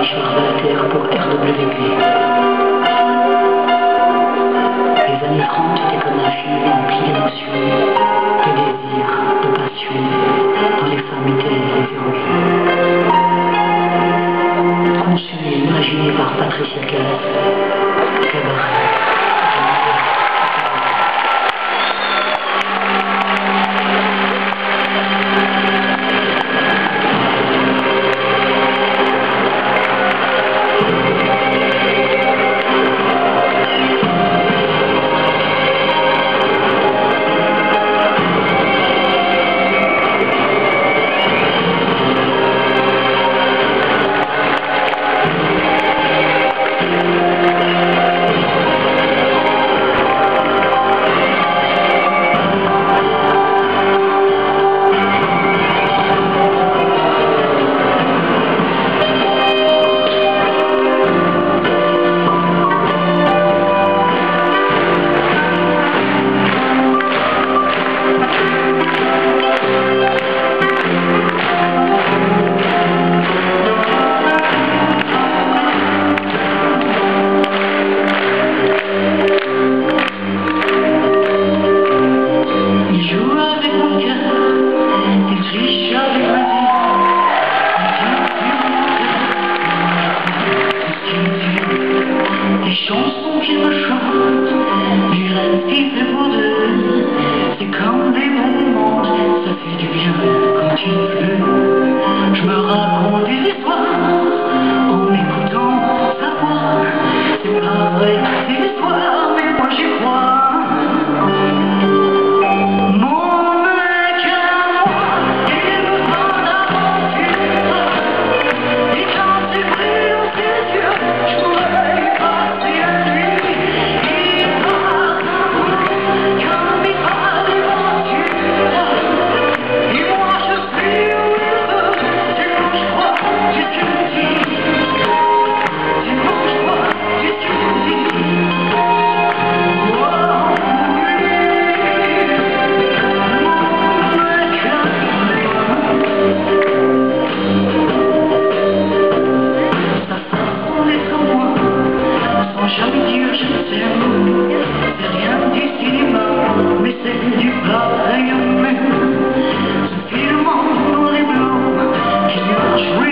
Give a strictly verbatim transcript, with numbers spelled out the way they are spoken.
Richard Valater pour R W P. Les années trente étaient comme un film rempli d'émotions, de désirs, de passion, dont les femmes étaient les héroïnes. Conçu et imaginé par Patricia Cass, Cabaret. Les chansons qu'il me chante, j'ai resté pour deux. C'est comme des moments, ça fait du bien quand il pleut. Je me raconte des histoires en écoutant sa voix. C'est pas vrai, c'est l'histoire, mais moi j'y crois. Jamais dire je t'aime, c'est rien du cinéma, mais c'est du pareil au même. Ce film en noir et blanc qui marche.